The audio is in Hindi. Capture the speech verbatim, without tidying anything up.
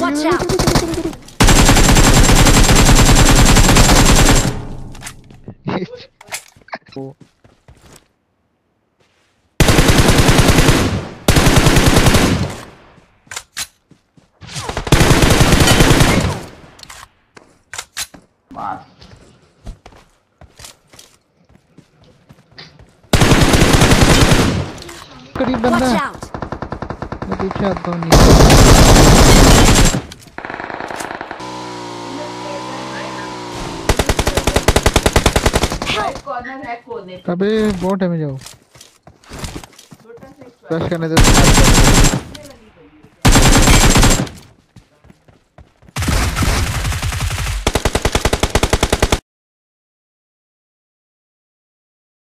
Watch out! करीब बंदा Watch out! मैं पीछे आता हूँ। अबे बहुत डैमेज आओ। रश करने दे।